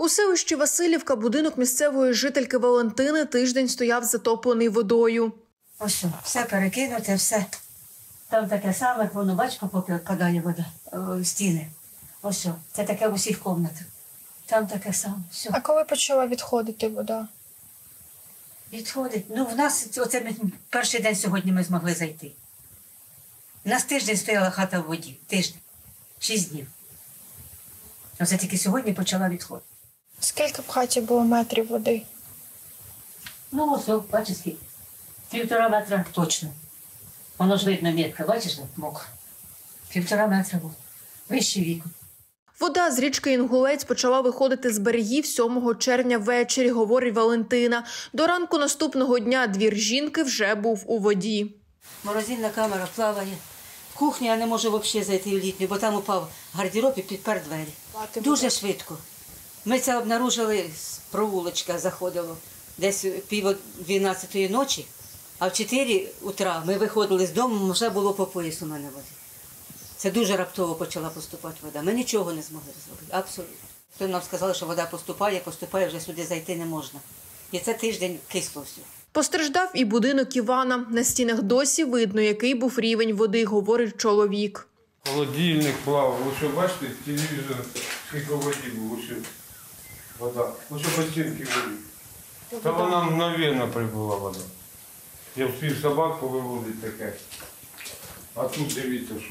У селищі Василівка будинок місцевої жительки Валентини тиждень стояв затоплений водою. Ось все перекинуте, все. Там таке саме, воно, бач, попадає вода, стіни. Ось, це таке в усіх кімнатах. Там таке саме, все. А коли почала відходити вода? Відходить. Ну, в нас, оце ми, перший день сьогодні ми змогли зайти. У нас тиждень стояла хата в воді, тиждень, 6 днів. Оце тільки сьогодні почала відходити. Скільки в хаті було метрів води? Ну, ось, бачиш, скільки. 1,5 метра точно. Воно ж видно метка, бачиш, мокро. 1,5 метра було. Вище віку. Вода з річки Інгулець почала виходити з берегів 7 червня ввечері, говорить Валентина. До ранку наступного дня двір жінки вже був у воді. Морозильна камера плаває. В кухню я не можу взагалі зайти в літню, бо там упав гардероб і підпер двері. Дуже швидко. Ми це обнаружили, з провулочка заходило, десь 11:30 ночі, а в 4 утра ми виходили з дому, вже було по пояс у мене води. Це дуже раптово почала поступати вода. Ми нічого не змогли зробити, абсолютно. Хто нам сказали, що вода поступає, вже сюди зайти не можна. І це тиждень кисло все. Постраждав і будинок Івана. На стінах досі видно, який був рівень води, говорить чоловік. Холодильник плавав. Ось бачите, телевізор, скільки воді було, ось вода. Ось ботинки воді. Та вона мгновенно прибула вода. Я встиг собак повиводити таке. А тут дивіться, що.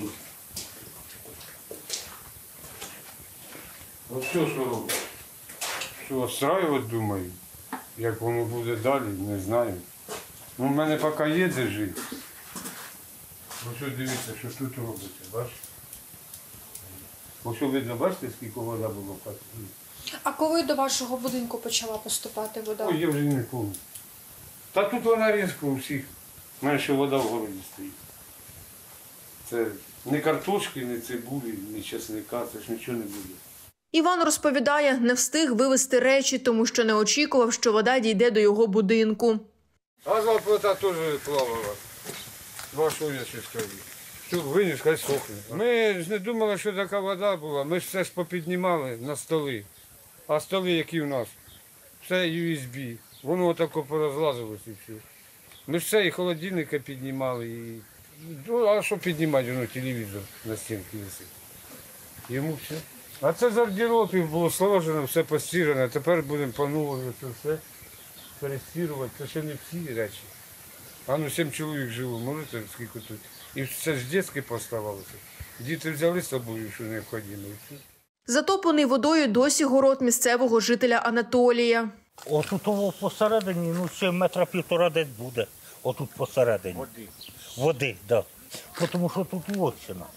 Ось все, що робить. Що, остраювати, думаю. Як воно буде далі, не знаю. Ну, в мене поки є де жити. Ось дивіться, що тут робиться, бачите? Ось видно, бачите, скільки вода було в хаті? А коли до вашого будинку почала поступати вода? Ой, я вже не пам'ятаю. Та тут вона різко у всіх. У мене ще вода в городі стоїть. Це ні картошки, ні цибулі, ні чесника, це ж нічого не буде. Іван розповідає, не встиг вивезти речі, тому що не очікував, що вода дійде до його будинку. Газова плита теж плавала. Що я ще скажу? Тут виніс, хай сохне. Ми ж не думали, що така вода була. Ми ж все ж попіднімали на столи. А столи, які в нас? Все USB. Воно отако порозлазилось і все. Ми ж все і холодильника піднімали. І... Ну, а що піднімати? Воно телевізор на стінці висить. Йому все. А це з гардеробів було сложено, все постирано. Тепер будемо по-новому це все перестирувати. Це ще не всі речі. А ну 7 чоловік жило, можете скільки тут. І це ж дітки поставалося. Діти взяли з собою, що необхідно. Затоплений водою досі город місцевого жителя Анатолія. Отут посередині, ну ще 1,5 метра десь буде. Отут посередині. Води, так. Да. Тому що тут лощина.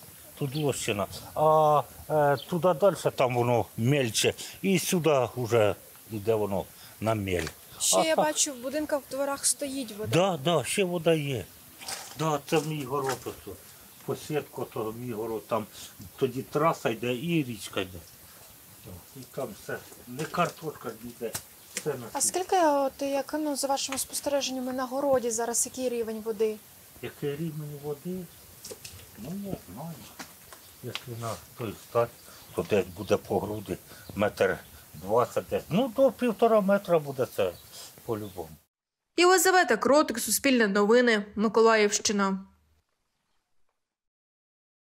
А туди далі там воно мельче. І сюди вже йде воно на мель. Ще я бачу, в будинках в дворах стоїть вода. Так, ще вода є. Да, це мій город. Посідка, то мій город. Там тоді траса йде і річка йде. І там все. Не картошка йде. А скільки, як, за вашими спостереженнями, на городі зараз який рівень води? Який рівень води? Ну, не знаю. Якщо на той стать, то десь буде по груди 1,20 метра десь. Ну, до 1,5 метра буде це по-любому. Єлизавета Кротик, Суспільне новини, Миколаївщина.